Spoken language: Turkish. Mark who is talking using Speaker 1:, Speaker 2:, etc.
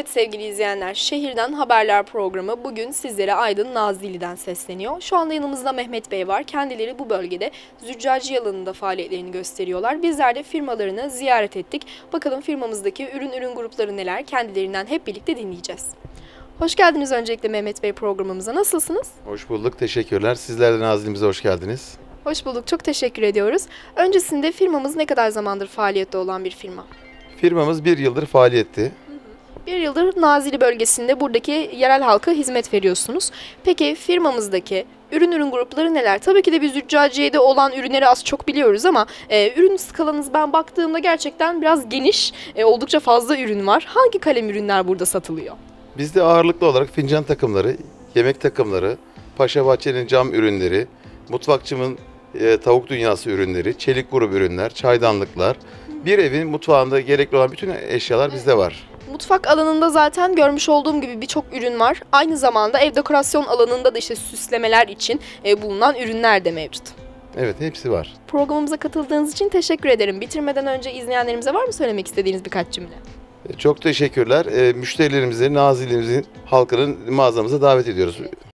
Speaker 1: Evet sevgili izleyenler, Şehirden Haberler programı bugün sizlere Aydın Nazilli'den sesleniyor. Şu anda yanımızda Mehmet Bey var. Kendileri bu bölgede züccaciye alanında faaliyetlerini gösteriyorlar. Bizler de firmalarını ziyaret ettik. Bakalım firmamızdaki ürün grupları neler, kendilerinden hep birlikte dinleyeceğiz. Hoş geldiniz öncelikle Mehmet Bey programımıza. Nasılsınız?
Speaker 2: Hoş bulduk, teşekkürler. Sizler de Nazilli'mize hoş geldiniz.
Speaker 1: Hoş bulduk, çok teşekkür ediyoruz. Öncesinde firmamız ne kadar zamandır faaliyette olan bir firma?
Speaker 2: Firmamız 1 yıldır faaliyette.
Speaker 1: Bir yıldır Nazilli bölgesinde buradaki yerel halka hizmet veriyorsunuz. Peki firmamızdaki ürün grupları neler? Tabii ki de biz züccaciyede olan ürünleri az çok biliyoruz ama ürün skalanız ben baktığımda gerçekten biraz geniş, oldukça fazla ürün var. Hangi kalem ürünler burada satılıyor?
Speaker 2: Bizde ağırlıklı olarak fincan takımları, yemek takımları, Paşa Bahçe'nin cam ürünleri, mutfakçımın tavuk dünyası ürünleri, çelik grup ürünler, çaydanlıklar. Bir evin mutfağında gerekli olan bütün eşyalar bizde var.
Speaker 1: Mutfak alanında zaten görmüş olduğum gibi birçok ürün var. Aynı zamanda ev dekorasyon alanında da işte süslemeler için bulunan ürünler de mevcut.
Speaker 2: Evet, hepsi var.
Speaker 1: Programımıza katıldığınız için teşekkür ederim. Bitirmeden önce izleyenlerimize var mı söylemek istediğiniz birkaç cümle?
Speaker 2: Çok teşekkürler. Müşterilerimizi, Nazilli'mizin halkının mağazamıza davet ediyoruz.